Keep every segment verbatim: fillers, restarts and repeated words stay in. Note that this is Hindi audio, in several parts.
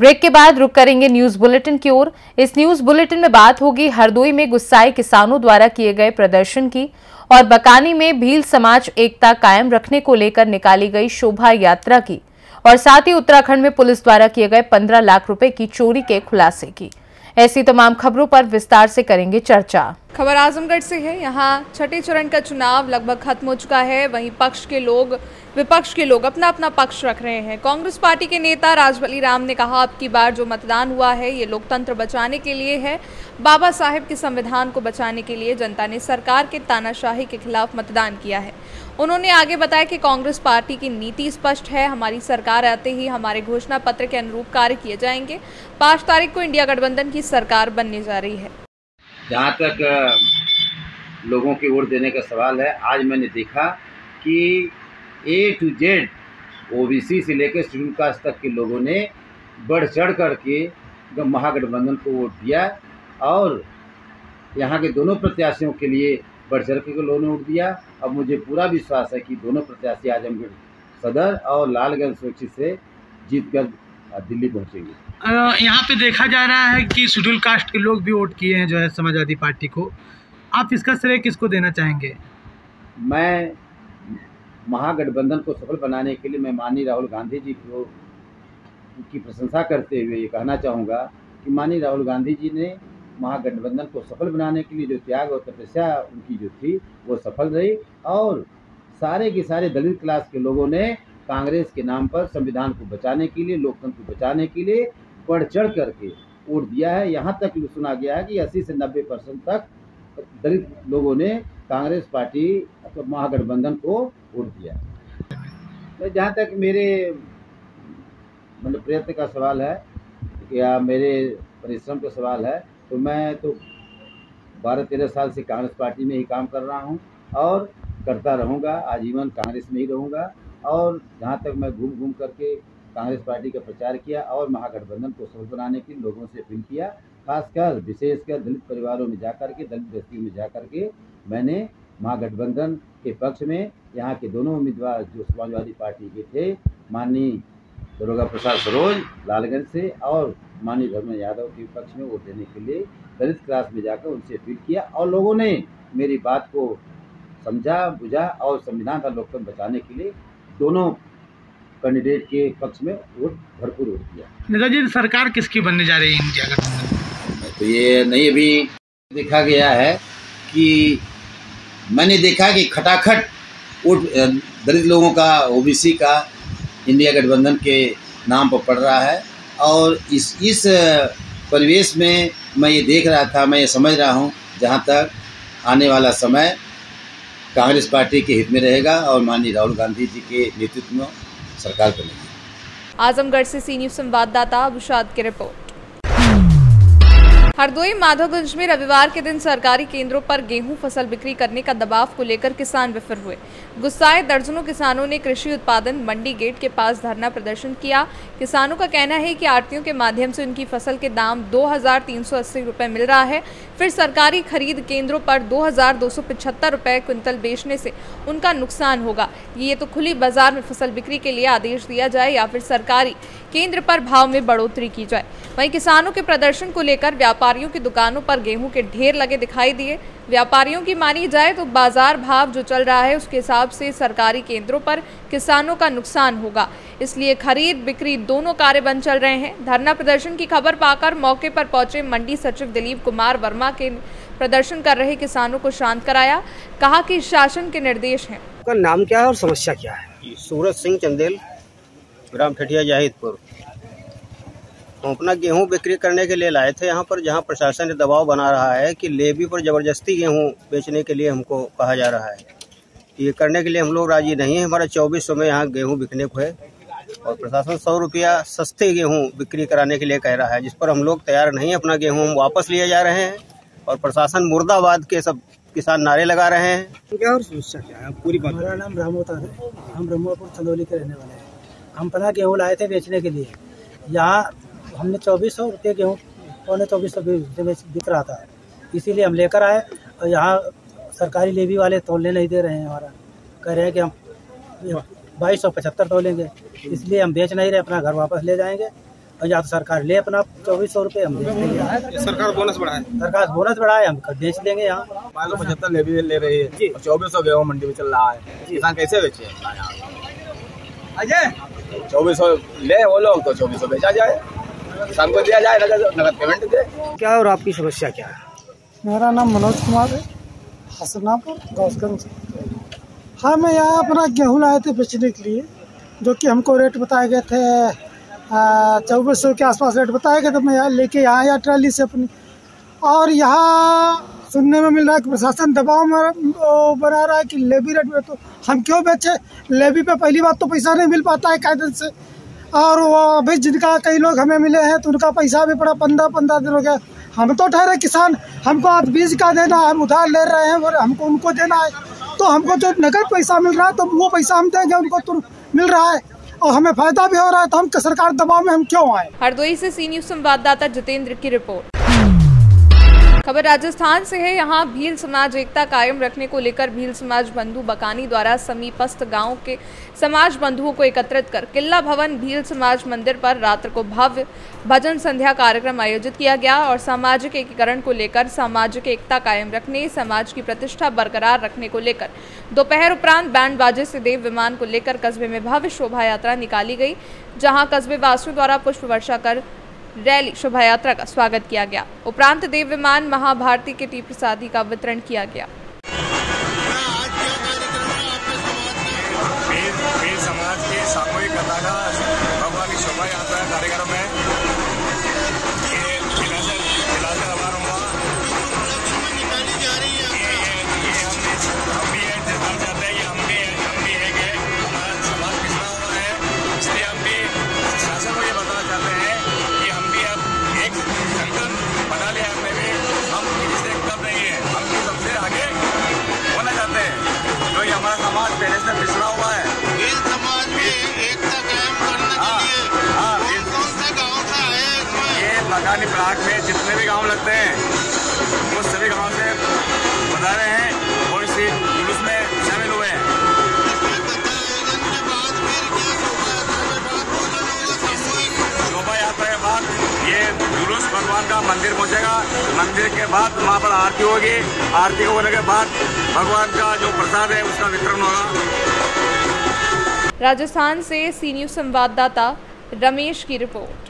ब्रेक के बाद रुक करेंगे न्यूज बुलेटिन की ओर। इस न्यूज बुलेटिन में बात होगी हरदोई में गुस्साए किसानों द्वारा किए गए प्रदर्शन की और बकानी में भील समाज एकता कायम रखने को लेकर निकाली गई शोभा यात्रा की और साथ ही उत्तराखंड में पुलिस द्वारा किए गए पंद्रह लाख रुपए की चोरी के खुलासे की। ऐसी तमाम खबरों पर विस्तार से करेंगे चर्चा। खबर आजमगढ़ से है। यहाँ छठे चरण का चुनाव लगभग खत्म हो चुका है। वहीं पक्ष के लोग विपक्ष के लोग अपना अपना पक्ष रख रहे हैं। कांग्रेस पार्टी के नेता राजबली राम ने कहा, अब की बार जो मतदान हुआ है ये लोकतंत्र बचाने के लिए है। बाबा साहेब के संविधान को बचाने के लिए जनता ने सरकार के तानाशाही के खिलाफ मतदान किया है। उन्होंने आगे बताया कि कांग्रेस पार्टी की नीति स्पष्ट है। हमारी सरकार आते ही हमारे घोषणा पत्र के अनुरूप कार्य किए जाएंगे। पाँच तारीख को इंडिया गठबंधन की सरकार बनने जा रही है। जहाँ तक लोगों की वोट देने का सवाल है, आज मैंने देखा कि ए टू जेड ओबीसी से लेकर शेड्यूल कास्ट तक के लोगों ने बढ़ चढ़ करके महागठबंधन को वोट दिया और यहाँ के दोनों प्रत्याशियों के लिए बढ़ चढ़ के लोगों ने वोट दिया। अब मुझे पूरा विश्वास है कि दोनों प्रत्याशी आजमगढ़ सदर और लालगंज सोची से जीतकर दिल्ली पहुँचेंगे। यहाँ पे देखा जा रहा है कि शेड्यूल कास्ट के लोग भी वोट किए हैं जो है समाजवादी पार्टी को। आप इसका श्रेय किसको देना चाहेंगे? मैं महागठबंधन को सफल बनाने के लिए मैं माननीय राहुल गांधी जी को की प्रशंसा करते हुए ये कहना चाहूँगा कि माननीय राहुल गांधी जी ने महागठबंधन को सफल बनाने के लिए जो त्याग और तपस्या उनकी जो थी वो सफल रही और सारे के सारे दलित क्लास के लोगों ने कांग्रेस के नाम पर संविधान को बचाने के लिए, लोकतंत्र को बचाने के लिए बढ़ चढ़ करके वोट दिया है। यहाँ तक सुना गया है कि अस्सी से नब्बे परसेंट तक दलित लोगों ने कांग्रेस पार्टी अथवा महागठबंधन को वोट दिया। तो जहाँ तक मेरे मतलब प्रयत्न का सवाल है या मेरे परिश्रम का सवाल है, तो मैं तो बारह तेरह साल से कांग्रेस पार्टी में ही काम कर रहा हूँ और करता रहूँगा, आजीवन कांग्रेस में ही रहूँगा। और जहाँ तक मैं घूम घूम करके कांग्रेस पार्टी का प्रचार किया और महागठबंधन को सफल बनाने के लोगों से अपील किया, खासकर विशेषकर दलित परिवारों में जाकर के, दलित बस्तियों में जाकर के मैंने महागठबंधन के पक्ष में यहाँ के दोनों उम्मीदवार जो समाजवादी पार्टी के थे, माननीय दुर्गा प्रसाद सरोज लालगंज से और माननीय धर्मेंद्र यादव के पक्ष में वोट देने के लिए दलित क्लास में जाकर उनसे अपील किया और लोगों ने मेरी बात को समझा, बुझा और संविधान का लोकतंत्र बचाने के लिए दोनों कैंडिडेट के पक्ष में वोट भरपूर वोट दिया। नेताजी, सरकार किसकी बनने जा रही है इंडिया गठबंधन? तो ये नहीं अभी देखा गया है कि मैंने देखा कि खटाखट वोट दलित लोगों का, ओबीसी का इंडिया गठबंधन के नाम पर पड़ रहा है और इस इस परिवेश में मैं ये देख रहा था, मैं ये समझ रहा हूँ जहाँ तक आने वाला समय कांग्रेस पार्टी के हित में रहेगा और माननीय राहुल गांधी जी के नेतृत्व में सरकार बनेगी। आजमगढ़ से सी न्यूज संवाददाता अबुशाद की रिपोर्ट। हरदोई माधोगंज में रविवार के दिन सरकारी केंद्रों पर गेहूं फसल बिक्री करने का दबाव को लेकर किसान विफर हुए। गुस्साए दर्जनों किसानों ने कृषि उत्पादन मंडी गेट के पास धरना प्रदर्शन किया। किसानों का कहना है कि आड़तियों के माध्यम से उनकी फसल के दाम दो हजार तीन सौ अस्सी रुपए मिल रहा है, फिर सरकारी खरीद केंद्रों पर दो हजार दो सौ पचहत्तर रुपए क्विंटल बेचने से उनका नुकसान होगा। ये तो खुली बाजार में फसल बिक्री के लिए आदेश दिया जाए या फिर सरकारी केंद्र पर भाव में बढ़ोतरी की जाए। वहीं किसानों के प्रदर्शन को लेकर व्यापारियों की दुकानों पर गेहूं के ढेर लगे दिखाई दिए। व्यापारियों की मानी जाए तो बाजार भाव जो चल रहा है उसके हिसाब से सरकारी केंद्रों पर किसानों का नुकसान होगा, इसलिए खरीद बिक्री दोनों कार्य बंद चल रहे हैं। धरना प्रदर्शन की खबर पाकर मौके पर पहुंचे मंडी सचिव दिलीप कुमार वर्मा के प्रदर्शन कर रहे किसानों को शांत कराया। कहा कि शासन के निर्देश हैं। का नाम क्या है और समस्या क्या है? सूरज सिंह चंदेल, ग्राम ठठिया जाहिदपुर। हम अपना गेहूं बिक्री करने के लिए लाए थे यहाँ पर, जहाँ प्रशासन ने दबाव बना रहा है कि लेवी पर जबरदस्ती गेहूं बेचने के लिए हमको कहा जा रहा है। ये करने के लिए हम लोग राजी नहीं है। हमारा चौबीस सौ में यहाँ गेहूं बिकने को है और प्रशासन सौ रुपया सस्ते गेहूं बिक्री कराने के लिए कह रहा है, जिस पर हम लोग तैयार नहीं है। अपना गेहूँ हम वापस लिए जा रहे हैं और प्रशासन मुर्दाबाद के सब किसान नारे लगा रहे हैं। क्या और समस्या क्या है पूरी बात? हमारा नाम रामोता है, हम ब्रह्मपुर चंदौली के रहने वाले हैं। हम अपना गेहूँ लाए थे बेचने के लिए। यहाँ हमने चौबीस सौ रुपये गेहूँ पौने चौबीस सौ बिक रहा था, इसीलिए हम लेकर आए और यहाँ सरकारी लेवी वाले तोलने नहीं दे रहे हैं। हमारा कह रहे हैं कि हम बाईस सौ पचहत्तर तोलेंगे, इसलिए हम बेच नहीं रहे, अपना घर वापस ले जाएंगे और या तो सरकार ले अपना चौबीस सौ रुपये हम बेच देंगे। सरकार बोनस बढ़ाए, सरकार बोनस बढ़ाए, हम बेच देंगे यहाँ। मान लो पचहत्तर ले भी ले रही है और चौबीस सौ गेहूँ मंडी में चल रहा है, किसान कैसे बेचे? अजय चौबीस सौ ले वो लोग तो चौबीस सौ बेचा जाए, किसान को दिया जाए, नगद पेमेंट दे। क्या और आपकी समस्या क्या है? मेरा नाम मनोज कुमार है, हसनापुर गौसगंज। हाँ, मैं यहाँ अपना गेहूँ लाए थे बेचने के लिए, जो कि हमको रेट बताए गए थे चौबीस सौ के आसपास रेट बताए गए, तो मैं यहाँ लेके यहाँ आया ट्राली से अपनी। और यहाँ सुनने में मिल रहा है कि प्रशासन दबाव में बना रहा है कि लेवी रेट में, तो हम क्यों बेचे? लेवी पे पहली बात तो पैसा नहीं मिल पाता है कायदे से, और वो अभी जिनका कई लोग हमें मिले हैं तो उनका पैसा भी पड़ा पंद्रह पंद्रह दिन हो गया। हम तो ठहरे किसान, हमको आज बीज का देना है, हम उधार ले रहे हैं और हमको उनको देना है, तो हमको जो नगद पैसा मिल रहा है तो वो पैसा हम देंगे, उनको तो मिल रहा है और हमें फायदा भी हो रहा है, तो हम सरकार दबाव में हम क्यों आए? हरदोई से सी न्यूज संवाददाता जितेंद्र की रिपोर्ट। खबर राजस्थान से है। यहाँ भील समाज एकता कायम रखने को लेकर भील समाज बंधु बकानी द्वारा समीपस्थ गांव के समाज बंधुओं को एकत्रित कर किला भवन भील समाज मंदिर पर रात्र को भव्य भजन संध्या कार्यक्रम आयोजित किया गया और सामाजिक एकीकरण को लेकर सामाजिक एकता कायम रखने, समाज की प्रतिष्ठा बरकरार रखने को लेकर दोपहर उपरांत बैंड बाजे से देव विमान को लेकर कस्बे में भव्य शोभा यात्रा निकाली गई, जहाँ कस्बे वासियों द्वारा पुष्प वर्षा कर रैली शोभा यात्रा का स्वागत किया गया। उपरांत देव विमान महाभारती के टी प्रसादी का वितरण किया गया। समाज के सामूहिक कथा का भगवान की शोभा यात्रा कार्यक्रम है। ये किला से किला से रवाना हुआ, हम भी ये जताना चाहते हैं कि हम भी हम भी है कि हमारा समाज पिछड़ा हुआ है, इसलिए हम भी शासन को ये बताना चाहते हैं कि हम भी अब एक संकल्प बना लिया हमने भी, हम किसी से कम नहीं है, हम भी सबसे आगे होना चाहते हैं, जो ये हमारा समाज पहले से पिछड़ा हुआ है। समाज में एकता कायम करने के लिए कौन कौन से गांव से आए इसमें? ये बकानी ब्लॉक में जितने भी गांव लगते हैं वो सभी गांव से बता रहे हैं और इसी जुलूस में शामिल हुए हैं। शोभा यात्रा के बाद ये जुलूस भगवान का मंदिर पहुंचेगा, मंदिर के बाद वहाँ पर आरती होगी, आरती होने के बाद भगवान का जो प्रसाद है उसका वितरण होगा। राजस्थान से सी न्यूज संवाददाता रमेश की रिपोर्ट।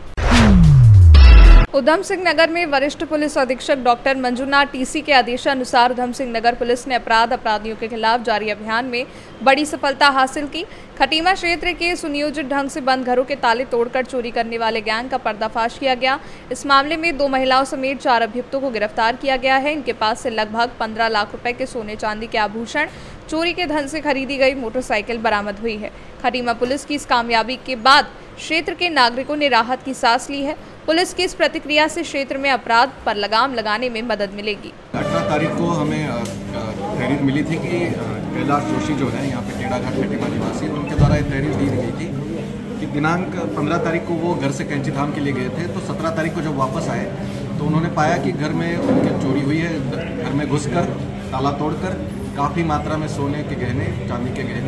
उधम सिंह नगर में वरिष्ठ पुलिस अधीक्षक डॉक्टर मंजुनाथ टीसी के आदेशानुसार उधम सिंह नगर पुलिस ने अपराध अपराधियों के खिलाफ जारी अभियान में बड़ी सफलता हासिल की। खटीमा क्षेत्र के सुनियोजित ढंग से बंद घरों के ताले तोड़कर चोरी करने वाले गैंग का पर्दाफाश किया गया। इस मामले में दो महिलाओं समेत चार अभियुक्तों को गिरफ्तार किया गया है। इनके पास से लगभग पंद्रह लाख रुपए के सोने चांदी के आभूषण, चोरी के धन से खरीदी गई मोटरसाइकिल बरामद हुई है। खटीमा पुलिस की इस कामयाबी के बाद क्षेत्र के नागरिकों ने राहत की सांस ली है। पुलिस की इस प्रतिक्रिया से क्षेत्र में अपराध पर लगाम लगाने में मदद मिलेगी। अठारह तारीख को हमें तहरीर मिली थी कि कैलाश जोशी जो है यहाँ पे टेढ़ाघाट खटीमा निवासी, उनके द्वारा एक तहरीर दी गई थी कि दिनांक पंद्रह तारीख को वो घर से कैंची धाम के लिए गए थे, तो सत्रह तारीख को जब वापस आए तो उन्होंने पाया कि घर में उनके चोरी हुई है। घर में घुसकर ताला तोड़कर काफ़ी मात्रा में सोने के गहने, चांदी के गहने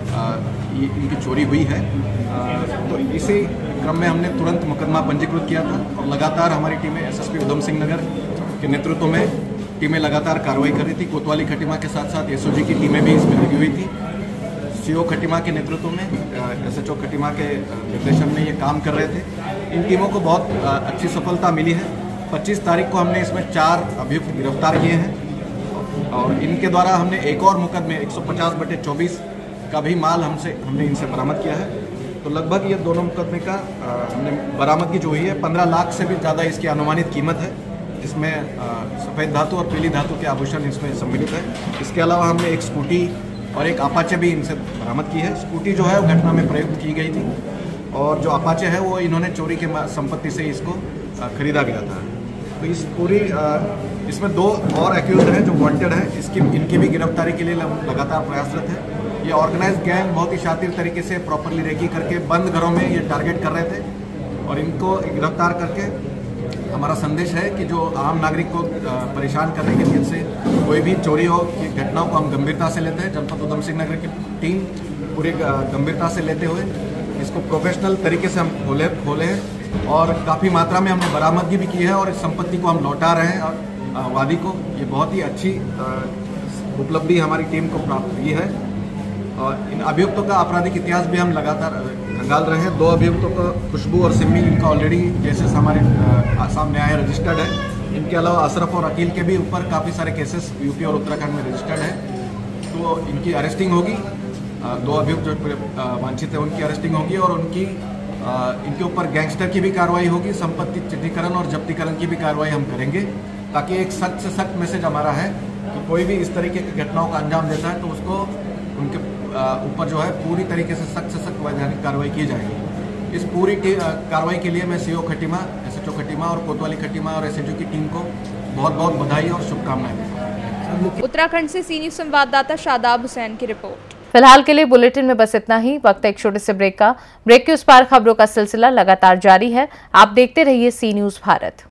ये इनकी चोरी हुई है। तो इसी क्रम में हमने तुरंत मुकदमा पंजीकृत किया था और लगातार हमारी टीमें एसएसपी उधम सिंह नगर के नेतृत्व में टीमें लगातार कार्रवाई कर रही थी। कोतवाली खटीमा के साथ साथ एसओजी की टीमें भी इसमें लगी हुई थी। सीओ खटीमा के नेतृत्व में एसएचओ खटीमा के निर्देशन में ये काम कर रहे थे। इन टीमों को बहुत अच्छी सफलता मिली है। पच्चीस तारीख को हमने इसमें चार अभियुक्त गिरफ्तार किए हैं और इनके द्वारा हमने एक और मुकदमे एक सौ पचास बटे चौबीस का भी माल हमसे हमने इनसे बरामद किया है। तो लगभग ये दोनों मुकदमे का हमने बरामदगी जो हुई है पंद्रह लाख से भी ज़्यादा इसकी अनुमानित कीमत है, जिसमें सफ़ेद धातु और पीली धातु के आभूषण इसमें सम्मिलित है। इसके अलावा हमने एक स्कूटी और एक अपाचे भी इनसे बरामद की है। स्कूटी जो है वो घटना में प्रयुक्त की गई थी और जो अपाचे है वो इन्होंने चोरी के संपत्ति से इसको खरीदा गया था। तो इस पूरी इसमें दो और एक्यूज हैं जो वांटेड हैं, इसकी इनकी भी गिरफ्तारी के लिए लगातार प्रयासरत है। ये ऑर्गेनाइज्ड गैंग बहुत ही शातिर तरीके से प्रॉपरली रेकी करके बंद घरों में ये टारगेट कर रहे थे और इनको गिरफ्तार करके हमारा संदेश है कि जो आम नागरिक को परेशान करने के लिए से कोई भी चोरी हो की घटनाओं को हम गंभीरता से लेते हैं। जनपद उधम सिंह नगर की टीम पूरी गंभीरता से लेते हुए इसको प्रोफेशनल तरीके से हम खोले खोले हैं और काफ़ी मात्रा में हमने बरामदगी भी की है और इस संपत्ति को हम लौटा रहे हैं और वादी को। ये बहुत ही अच्छी उपलब्धि हमारी टीम को प्राप्त हुई है और इन अभियुक्तों का आपराधिक इतिहास भी हम लगातार खंगाल रहे हैं। दो अभियुक्तों को खुशबू और सिमी, इनका ऑलरेडी केसेस हमारे आसाम न्याय रजिस्टर्ड है। इनके अलावा अशरफ और अकील के भी ऊपर काफ़ी सारे केसेस यूपी और उत्तराखंड में रजिस्टर्ड है। तो इनकी अरेस्टिंग होगी, दो अभियुक्त जो वांछित है उनकी अरेस्टिंग होगी और उनकी इनके ऊपर गैंगस्टर की भी कार्रवाई होगी, संपत्ति चिन्हीकरण और जब्तीकरण की भी कार्रवाई हम करेंगे, ताकि एक सख्त से सख्त मैसेज हमारा है कि कोई भी इस तरीके की घटनाओं का अंजाम देता है तो उसको उनके ऊपर जो है पूरी तरीके से सख्त से सख्त वैधानिक कार्रवाई की जाएगी। इस पूरी कार्रवाई के लिए मैं सीओ खटीमा, एसएचओ खटीमा और कोतवाली खटीमा और एसएचओ की टीम को बहुत बहुत बधाई और शुभकामनाएं देता हूं। उत्तराखंड से सी न्यूज़ संवाददाता शादाब हुसैन की रिपोर्ट। फिलहाल के लिए बुलेटिन में बस इतना ही। वक्त है एक छोटे से ब्रेक का। ब्रेक के उस पार खबरों का सिलसिला लगातार जारी है। आप देखते रहिए सी न्यूज़ भारत।